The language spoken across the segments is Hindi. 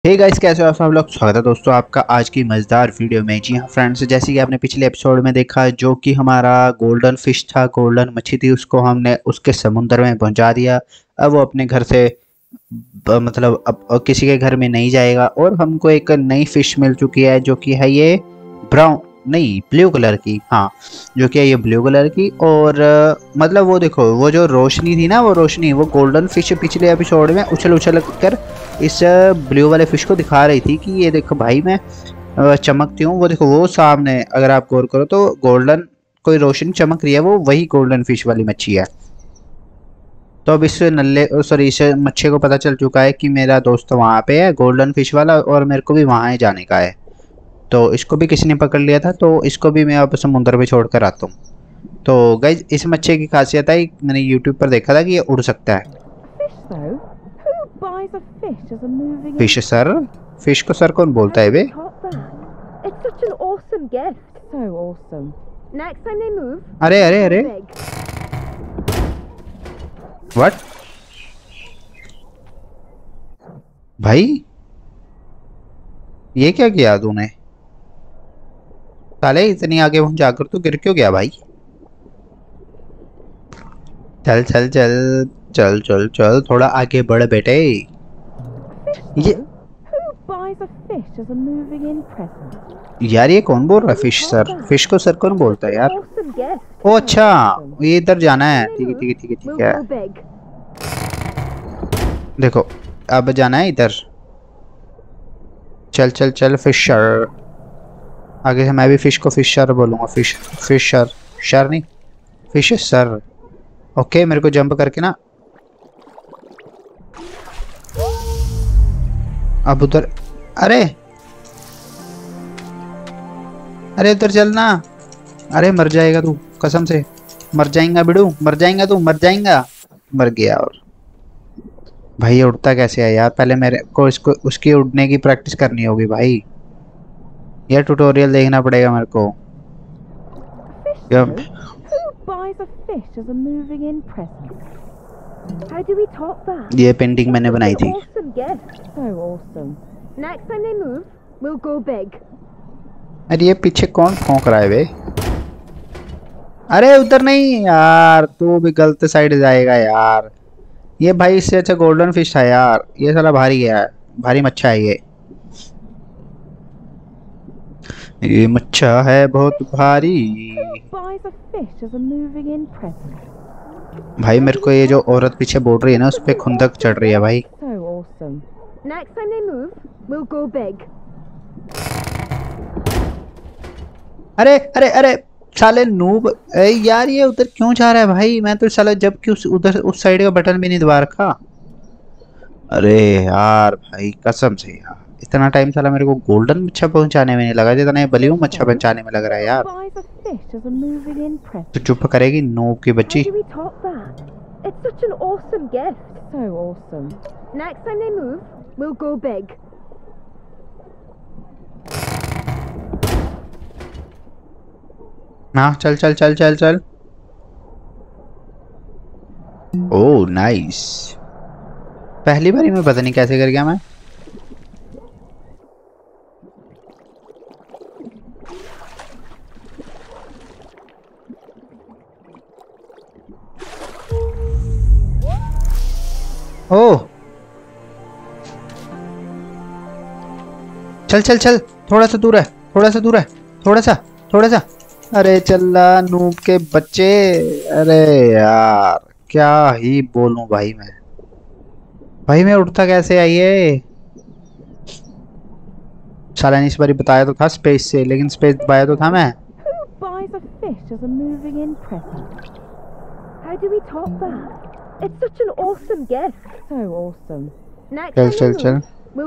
हे गाइस, कैसे हो आप सब लोग। स्वागत है दोस्तों आपका आज की मज़ेदार वीडियो में। जी हाँ फ्रेंड्स, जैसे कि आपने पिछले एपिसोड में देखा जो कि हमारा गोल्डन फिश था, गोल्डन मच्छी थी, उसको हमने उसके समुद्र में पहुंचा दिया। अब वो अपने घर से मतलब अब किसी के घर में नहीं जाएगा और हमको एक नई फिश मिल चुकी है जो कि है ये ब्राउन नहीं ब्लू कलर की। हाँ, जो कि है ये ब्लू कलर की। और मतलब वो देखो, वो जो रोशनी थी ना, वो रोशनी वो गोल्डन फिश पिछले एपिसोड में उछल उछल कर इस ब्लू वाले फिश को दिखा रही थी कि ये देखो भाई मैं चमकती हूँ। वो देखो वो सामने, अगर आप गौर करो तो गोल्डन कोई रोशनी चमक रही है, वो वही गोल्डन फिश वाली मच्छी है। तो अब इस नल्ले सॉरी इस मच्छी को पता चल चुका है कि मेरा दोस्त वहाँ पे है गोल्डन फिश वाला, और मेरे को भी वहाँ ही जाने का है। तो इसको भी किसी ने पकड़ लिया था, तो इसको भी मैं अब समुद्र में छोड़ कर आता हूँ। तो गाइज, इस मच्छी की खासियत है, मैंने यूट्यूब पर देखा था कि ये उड़ सकता है। Fish sir? फिश को सर कौन बोलता है बे? अरे अरे अरे, व्हाट भाई, ये क्या किया तूने? साले इतनी आगे वहां जाकर तू गिर क्यों गया भाई? चल चल चल चल चल चल, थोड़ा आगे बढ़ बेटे। ये यार, ये कौन बोल रहा है फिश सर? फिश को सर कौन बोलता है यार? ओ अच्छा, ये इधर जाना है। ठीक है ठीक है ठीक है ठीक है। देखो, अब जाना है इधर। चल चल चल फिशर। आगे से मैं भी फिश को फिशर बोलूंगा। फिश फिशर, शर नहीं, फिश सर। ओके, मेरे को जंप करके ना अब उधर। अरे अरे उधर चलना। अरे मर जाएगा तू, कसम से मर जाएगा बिडू, मर जाएगा तू, मर जाएगा। मर गया। और भाई ये उड़ता कैसे है यार? पहले मेरे को इसको उसकी उड़ने की प्रैक्टिस करनी होगी भाई। ये ट्यूटोरियल देखना पड़ेगा मेरे को। ये पेंटिंग मैंने बनाई थी। अरे ये पीछे कौन भौंक रहा है बे? अरे उधर नहीं यार, तू भी गलत साइड जाएगा यार। ये भाई इससे अच्छा गोल्डन फिश था यार। ये साला भारी है, भारी मच्छा है ये मच्छा है बहुत भारी। भाई मेरे को ये जो औरत पीछे बोल रही है ना, उस पे खुंदक चढ़ रही है भाई। अरे अरे अरे साले नूब, यार ये उधर क्यों जा रहा है भाई? मैं तो साला जब कि उधर उस साइड का बटन भी नहीं दबा रखा। अरे यार भाई कसम से यार, इतना टाइम साला मेरे को गोल्डन मच्छा पहुंचाने में नहीं लगा जितना ब्लू मच्छा पहुंचाने में लग रहा है यार। तो चुप करेगी नूब की बच्ची? हाँ चल चल चल चल चल। Oh nice. पहली बारी में पता नहीं कैसे कर गया मैं। ओह चल चल चल, थोड़ा सा दूर है, थोड़ा सा दूर है, थोड़ा सा थोड़ा सा। अरे चल्ला नूब के बच्चे। अरे यार क्या ही बोलूं भाई मैं। भाई मैं उठता कैसे है ये? साला ने इस बारी बताया तो था स्पेस से, लेकिन स्पेस दबाया तो था मैं। चल चल चल,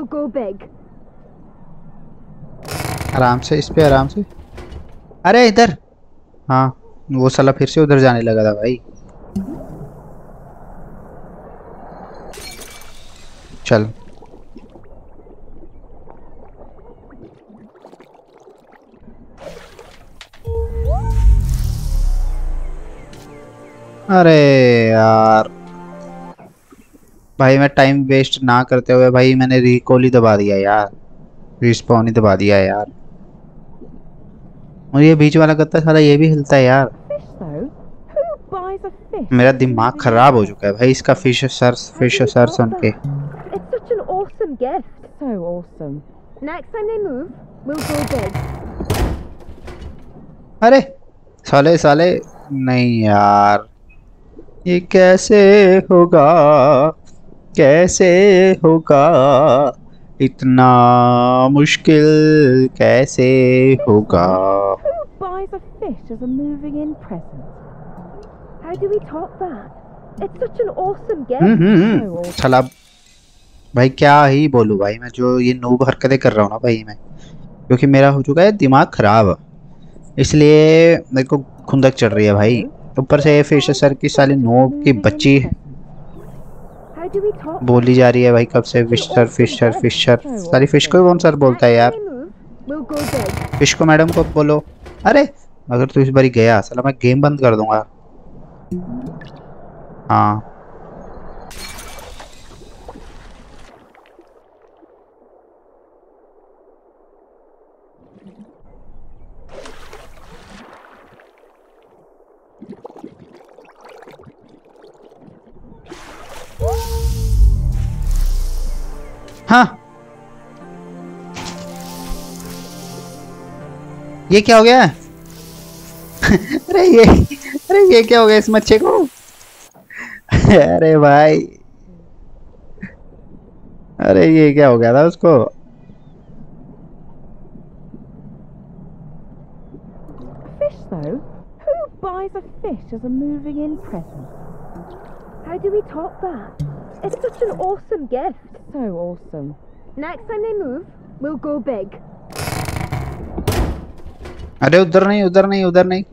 आराम से, इस पे आराम से। अरे इधर। हाँ, वो साला फिर से उधर जाने लगा था भाई। चल अरे यार भाई मैं टाइम वेस्ट ना करते हुए भाई मैंने रिकॉल ही दबा दिया यार, रिस्पॉन ही दबा दिया यार। और ये बीच वाला गत्ता साला ये भी हिलता है यार। मेरा दिमाग खराब हो चुका है भाई इसका फिश सर सुन के। अरे साले साले, नहीं यार ये कैसे होगा, कैसे होगा, इतना मुश्किल कैसे होगा। साला भाई क्या ही बोलूं भाई, मैं जो ये नूब हरकतें कर रहा हूँ ना भाई मैं, क्योंकि मेरा हो चुका है दिमाग खराब, इसलिए मेरे को खुंदक चढ़ रही है भाई। ऊपर से फिश सर की साली नूब की बच्ची बोली जा रही है भाई कब से, फिशर फिशर फिशर, सारी फिश को कौन सर बोलता है यार, फिश को मैडम को बोलो। अरे अगर तू इस बारी गया साला मैं गेम बंद कर दूंगा। हाँ हाँ, ये क्या हो गया अरे ये क्या हो गया इस मच्छे को अरे भाई, अरे ये क्या हो गया था उसको। अरे उधर नहीं उधर नहीं उधर नहीं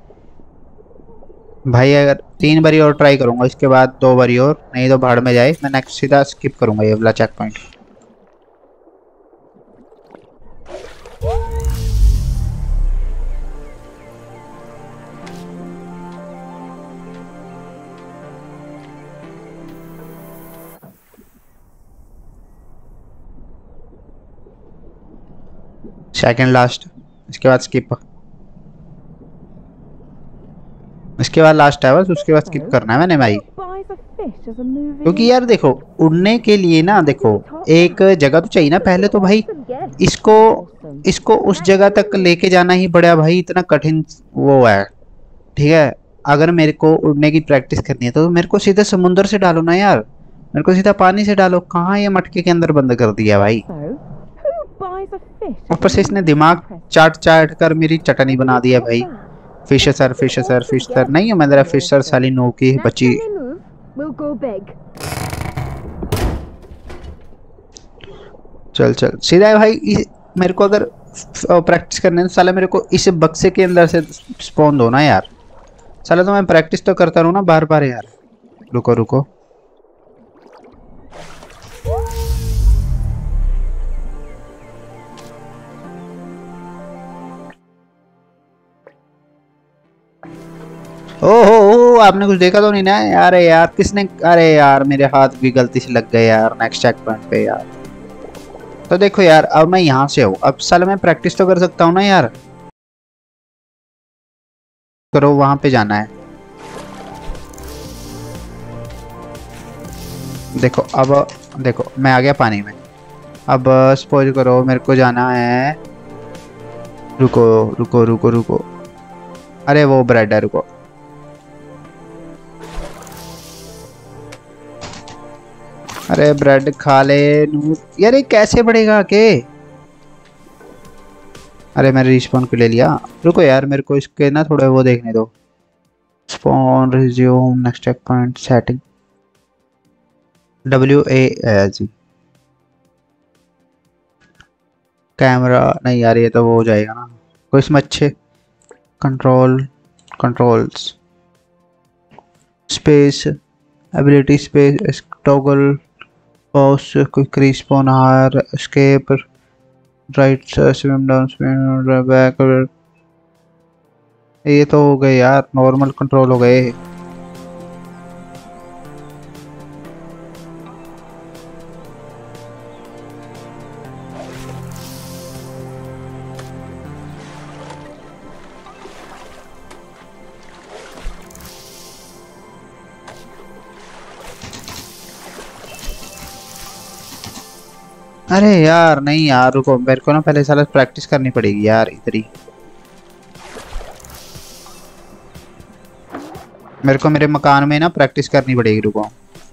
भाई, अगर 3 बारी और ट्राई करूंगा इसके बाद 2 बारी और, नहीं तो भाड़ में जाए, मैं नेक्स्ट सीधा स्किप करूंगा ये वाला चेक पॉइंट। सेकंड लास्ट, इसके बाद स्किप, इसके बाद लास्ट है बस, उसके बाद स्किप करना है मैंने भाई। क्योंकि यार देखो उड़ने के लिए ना देखो एक जगह तो चाहिए ना पहले तो भाई, इसको इसको उस जगह तक लेके जाना ही पड़ा भाई, इतना कठिन वो है। ठीक है, अगर मेरे को उड़ने की प्रैक्टिस करनी है तो मेरे को सीधे समुंदर से डालो ना यार, मेरे को सीधा पानी से डालो, कहाँ ये मटके के अंदर बंद कर दिया भाई। ऊपर से इसने दिमाग चाट चाट कर मेरी चटनी बना दिया भाई। Fish sir fish sir fish sir नहीं है, मैं जरा फिश सर साली नो की बच्ची। चल चल सीधा है भाई, मेरे को अगर प्रैक्टिस करने तो साला मेरे को इस बक्से के अंदर से स्पॉन दो ना यार, साला तो मैं प्रैक्टिस तो करता रहूँ ना बार बार यार। रुको रुको, ओहो आपने कुछ देखा तो नहीं ना यार, यार किसने, अरे यार मेरे हाथ भी गलती से लग गए यार नेक्स्ट चेक पॉइंट पे यार। तो देखो यार अब मैं यहाँ से हूँ, अब साला मैं प्रैक्टिस तो कर सकता हूँ ना यार। करो वहां पे जाना है, देखो अब देखो मैं आ गया पानी में। अब सपोज करो मेरे को जाना है, रुको रुको रुको रुको, अरे वो ब्रेड है रुको, अरे ब्रेड खा ले यार, ये कैसे बढ़ेगा के। अरे मैंने रिस्पॉन को ले लिया, रुको यार मेरे को इसके ना थोड़े वो देखने दो। Spawn resume next checkpoint setting WASD camera नहीं यार, ये तो वो हो जाएगा ना कोई इसमें अच्छे controls space ability space toggle pause quick respawn higher escape right swim down swim back, ये तो हो गए यार नॉर्मल कंट्रोल हो गए। अरे यार नहीं यार, रुको, मेरे को ना पहले साला प्रैक्टिस करनी पड़ेगी यार इधर ही। मेरे को मेरे मकान में ना प्रैक्टिस करनी पड़ेगी, रुको।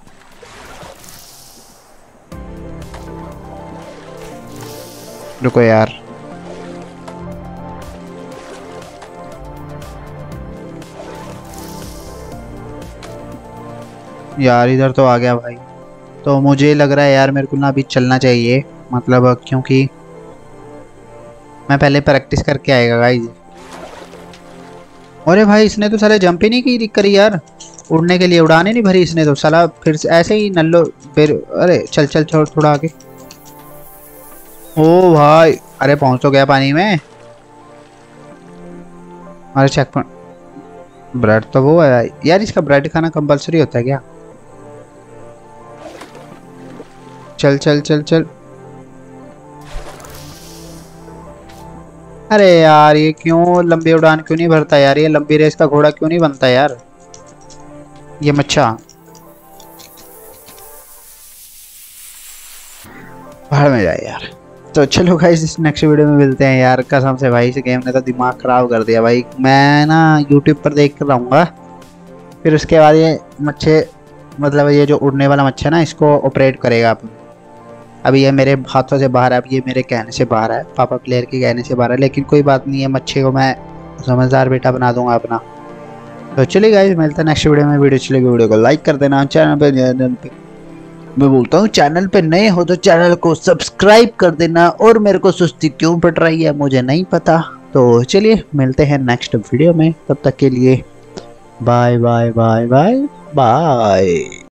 रुको यार, यार इधर तो आ गया भाई। तो मुझे लग रहा है यार मेरे को ना अभी चलना चाहिए, मतलब क्योंकि मैं पहले प्रैक्टिस करके आएगा गाइस। अरे भाई इसने तो साले जंप ही नहीं की करी यार, उड़ने के लिए उड़ाने नहीं भरी इसने तो साला, फिर से ऐसे ही नल्लो फिर। अरे चल चल चल थोड़ा आगे। ओ भाई, अरे पहुंच तो गया पानी में। अरे चेक पॉइंट। ब्रेड तो वो है यार, इसका ब्रेड खाना कंपलसरी होता है क्या? चल चल चल चल। अरे यार ये क्यों लंबी उड़ान क्यों नहीं भरता यार, ये लंबी रेस का घोड़ा क्यों नहीं बनता यार ये मच्छा। भाड़ में जाए यार। तो चलो गाइस इस नेक्स्ट वीडियो में मिलते हैं यार। कसम से भाई इस गेम ने तो दिमाग खराब कर दिया भाई। मैं ना यूट्यूब पर देख कर रहूँगा, फिर उसके बाद ये मच्छे, मतलब ये जो उड़ने वाला मच्छा ना, इसको ऑपरेट करेगा अपन। अभी ये मेरे हाथों से बाहर है, अब ये मेरे कहने से बाहर है, पापा प्लेयर के कहने से बाहर है, लेकिन कोई बात नहीं है, मच्छे को मैं समझदार बेटा बना दूंगा अपना। तो चलिए गाइस मिलते हैं नेक्स्ट वीडियो में। वीडियो चलेगी, वीडियो को लाइक कर देना। चैनल पे मैं बोलता हूँ चैनल पे नए हो तो चैनल को सब्सक्राइब कर देना। और मेरे को सुस्ती क्यों पड़ रही है मुझे नहीं पता। तो चलिए मिलते हैं नेक्स्ट वीडियो में, तब तक के लिए bye bye bye bye bye.